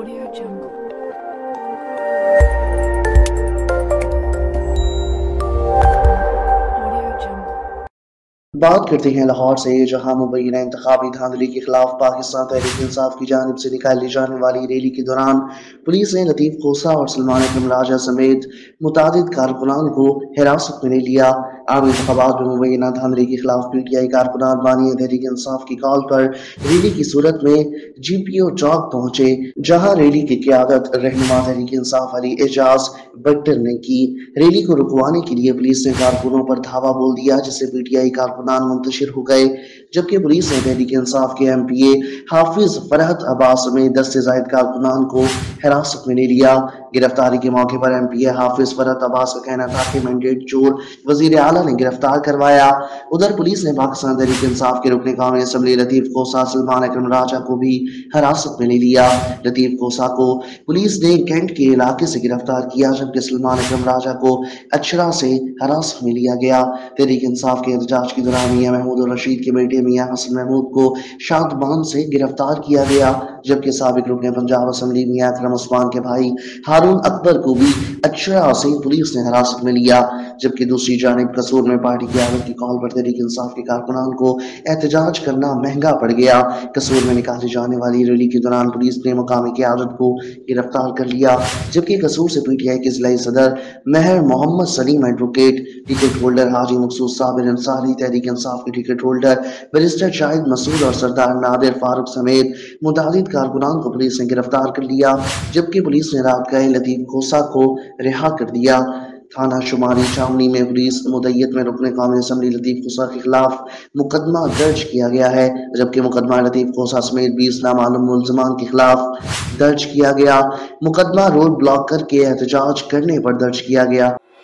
Audio Jungle. Audio Jungle. बात करते हैं लाहौर से, जहां मुबैना इंतखाबी धांधली के खिलाफ पाकिस्तान तहरीक इंसाफ की जानिब से निकाली जाने वाली रैली के दौरान पुलिस ने लतीफ़ खोसा और सलमान अकरम राजा समेत मुतादिद कारकुनान को हिरासत में ले लिया। आम इंतखाबात में मुबैना धांधली के खिलाफ PTI कारकुनान बानी तहरीक इंसाफ की कॉल पर रैली की सूरत में GPO चौक पहुंचे, जहां रैली की क़यादत रहनुमा तहरीक इंसाफ अली एजाज बट्टर ने की। रैली को रुकवाने के लिए पुलिस ने कारकुनों पर धावा बोल दिया, जिससे PTI कारकुनान मुंतशिर हो गए, जबकि पुलिस ने तहरीक इंसाफ के MPA हाफिज फरहत अब्बास समेत 10 से ज्यादा कारकुनान को हिरासत में ले लिया। गिरफ्तारी के मौके पर MPA हाफिज फरहत अब्बास का कहना था कि मैंडेट चोर वजीर आला ने गिरफ्तार करवाया। उधर पुलिस ने पाकिस्तान तहरीक इंसाफ के रुकने कौमी असम्बली लतीफ़ खोसा सलमान अकरम राजा को भी हिरासत में ले लिया। लतीफ़ खोसा को पुलिस ने कैंट के इलाके से गिरफ्तार किया, जबकि सलमान अकरम राजा को अचरा से हिरासत में लिया गया। तहरीक इंसाफ के एहतजाज के दौरान मियां महमूद और रशीद के बेटे मियां हसन महमूद को शादबान से गिरफ्तार किया गया, जबकि साबिक रुकने पंजाब असम्बली मियां अकरम उस्मान के भाई हारून अकबर को भी अचरा से पुलिस ने हिरासत में लिया। जबकि दूसरी जानिब कसूर में पार्टी क़यादत की कॉल पर तहरीक इंसाफ के कारकुनान को एहतजाज करना महंगा पड़ गया। कसूर में निकाली जाने वाली रैली के दौरान पुलिस ने मकामी क़यादत को गिरफ्तार कर लिया, जबकि कसूर से PTI के जिला सदर Mehar Mohammad Saleem, advocate ticket holder Haji Maqsood Sabir Ansari, Tehreek Insaf के ticket holder barrister Shahid Masood और सरदार नादिर फारूक समेत मुतादिद कारकुनान को पुलिस ने गिरफ्तार कर लिया, जबकि पुलिस ने रात गए लतीफ़ खोसा को रिहा कर दिया। थाना शुमारी छावनी में पुलिस मुद्दत में रुकने कौमी असम्बली लतीफ़ खोसा के खिलाफ मुकदमा दर्ज किया गया है, जबकि मुकदमा लतीफ़ खोसा समेत 20 नामालूम मुल्ज़मान के खिलाफ दर्ज किया गया। मुकदमा रोड ब्लॉक करके एहतजाज करने पर दर्ज किया गया।